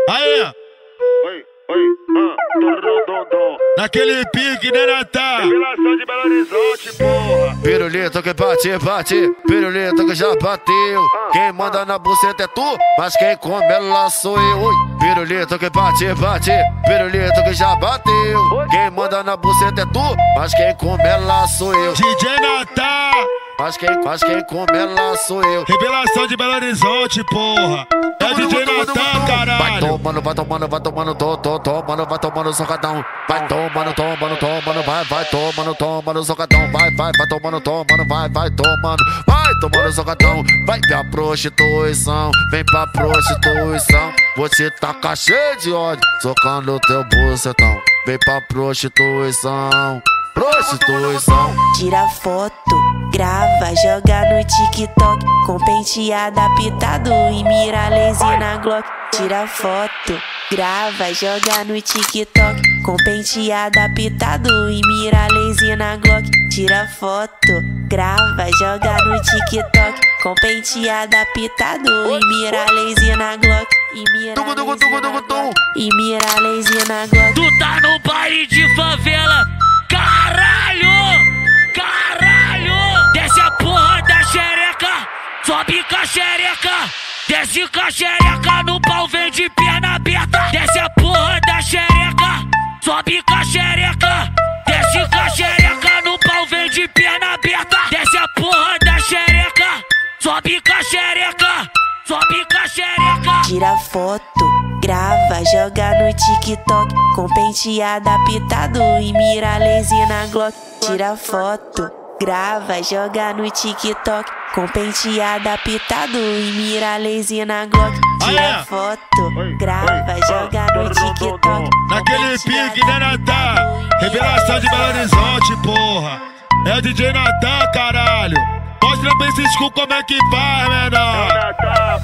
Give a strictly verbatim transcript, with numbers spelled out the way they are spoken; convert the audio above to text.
Aí, Oi, oi, ah, tororondondom. naquele pique, né, Natal? Revelação de Belo Horizonte, porra. Pirulito que bate, bate, pirulito que já bateu. Quem manda na buceta é tu, mas quem come ela sou eu. Oi. Pirulito que bate, bate, pirulito que já bateu. Quem manda na buceta é tu, mas quem come ela sou eu. D J Natal, Mas quem, mas quem come ela sou eu. revelação de Belo Horizonte, porra. É D J Natal, Vai caralho. tomando, vai tomando, vai tomando, tô, tô, tomando, vai tomando socadão. Vai tomando, tomando, tomando, vai, vai tomando, tomando socadão. Vai, vai, vai tomando, tomando, vai, vai tomando, vai tomando socadão. Vai pra prostituição, vem pra prostituição. Vou te tacar cheio de ódio, socando teu bucetão. Vem pra prostituição, prostituição. Tira foto, grava, joga no TikTok. Com penteada pitado e mira laser na Glock. Tira foto, grava, joga no TikTok. Com penteada pitado e mira laser na Glock. Tira foto, grava, joga no TikTok. Com penteada pitado e mira laser na Glock. E mira Tugu, tugu, tugu, tugu, tugu. E mira laser na Glock. Tu tá no baile de favela, caralho, caralho. Desce a porra da xereca, sobe com a xereca. Desce com a xereca no pau, vem de perna aberta. Desce a porra da xereca, sobe com a xereca. Desce com a xereca no pau, vem de perna aberta. Desce a porra da xereca, sobe com a xereca, sobe com a xereca. Tira foto, grava, joga no TikTok. Com penteada pitado e mira laser na Glock. Tira foto, grava, joga no TikTok. Com penteada pitado e mira laser na Glock. Tira foto, grava, joga no TikTok. Naquele pique, né, Natal? Revelação de Belo Horizonte, porra. É o D J Natal, caralho. Mostra pra esses cu como é que faz, menor. Natal.